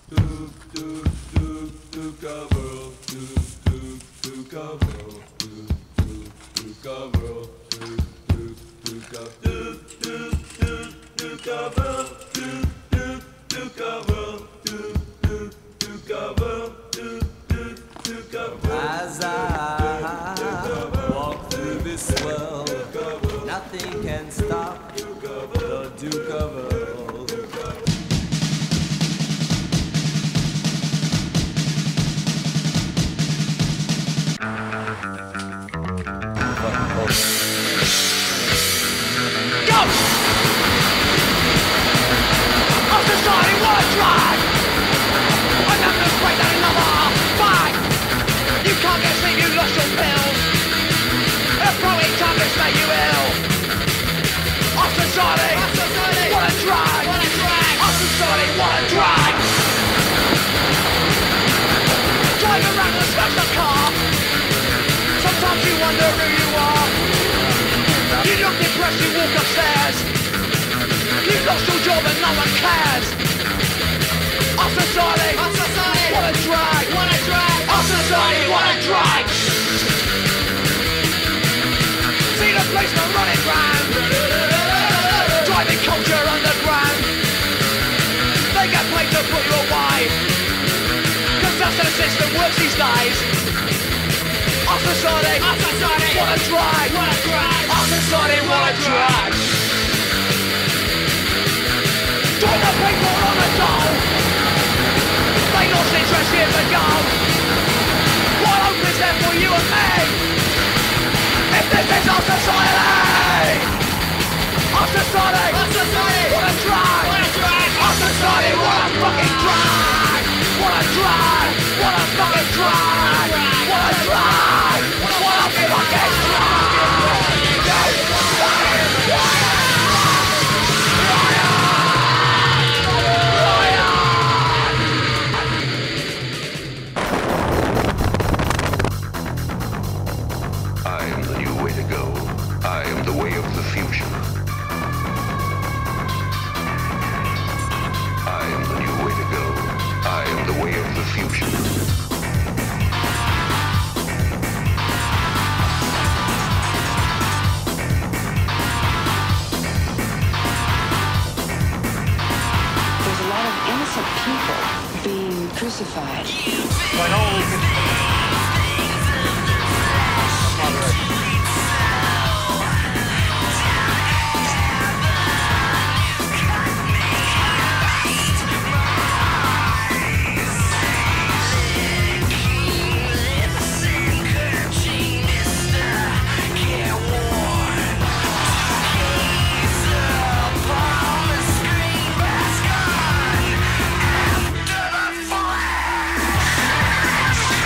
As I walk through this world, nothing can stop the Duke of Earl. Go! Our society will drive. Another straight and another fight. You can't get sleep, you lost your pills. A protein tablets make you ill. Our society, what a drag. Our society, what a drag. Drive around and smash the car. Sometimes you wonder who you are. You look depressed, you walk upstairs. You lost your job and no one cares. Our society, what a drag. Our society, what a drag. See the policeman running round, driving culture underground. They get paid to put you away, 'cause that's how the system works these days. Our society, what a drag. Our society, what a drag. Join the people on the dole. They lost interest years ago. What hope is there for you and me? If this is our society. Our society, what a drag. Our society, what a fucking drag. What a drag. What a fucking drag. What a drag. What a fucking drag. I am the new way to go. I am the way of the future. I am the new way to go. I am the way of the future. There's a lot of innocent people being crucified. After the flash.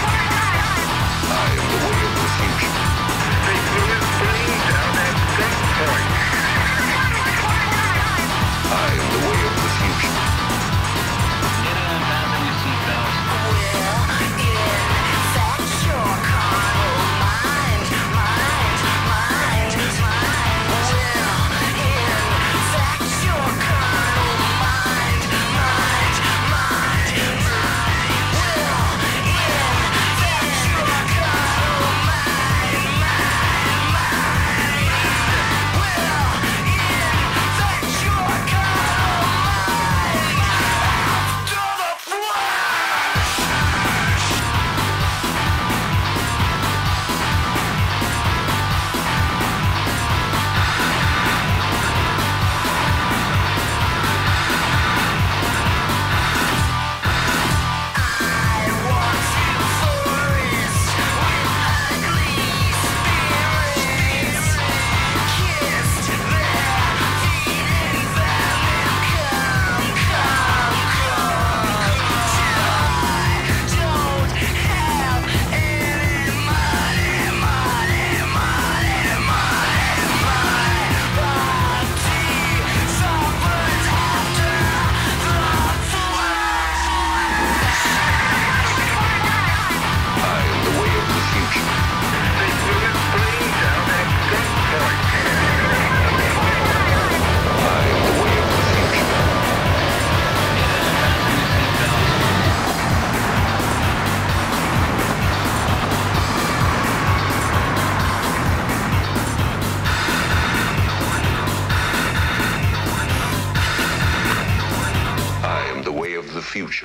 future.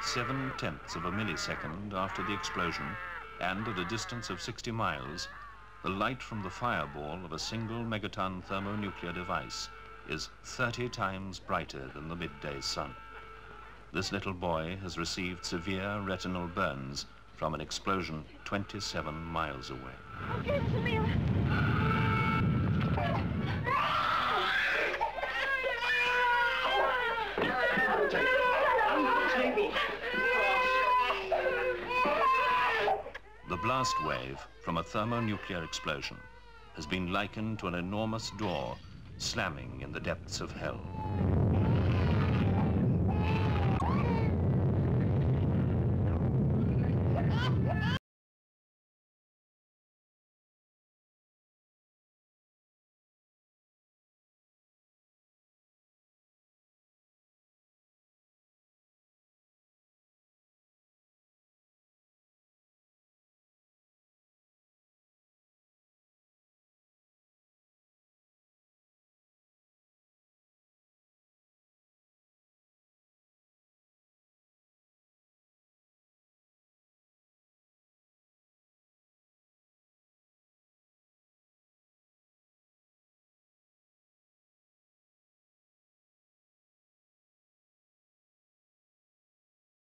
7/10 of a millisecond after the explosion, and at a distance of 60 miles, the light from the fireball of a single megaton thermonuclear device is 30 times brighter than the midday sun. This little boy has received severe retinal burns from an explosion 27 miles away. Okay, Mr. Miller. The blast wave from a thermonuclear explosion has been likened to an enormous door slamming in the depths of hell.